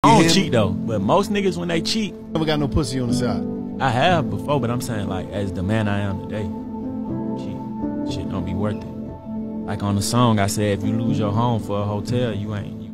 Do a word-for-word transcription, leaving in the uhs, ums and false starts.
I don't cheat though, but most niggas when they cheat, never got no pussy on the side. I have before, but I'm saying like as the man I am today, cheat, shit don't be worth it. Like on the song I said, if you lose your home for a hotel, you ain't